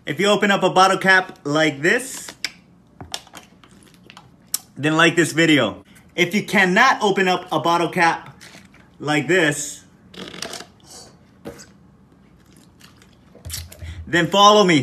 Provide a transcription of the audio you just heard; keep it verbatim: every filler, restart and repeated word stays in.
If you open up a bottle cap like this, then like this video. If you cannot open up a bottle cap like this, then follow me.